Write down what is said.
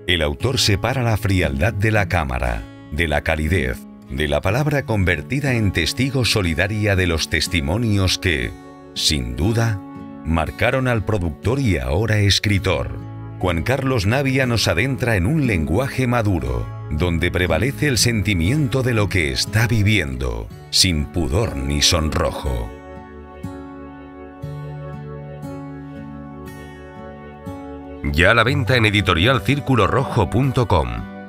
el autor separa la frialdad de la cámara, de la calidez, de la palabra convertida en testigo solidaria de los testimonios que, sin duda, marcaron al productor y ahora escritor. Juan Carlos Navia nos adentra en un lenguaje maduro, donde prevalece el sentimiento de lo que está viviendo, sin pudor ni sonrojo. Ya a la venta en editorialcirculorrojo.com.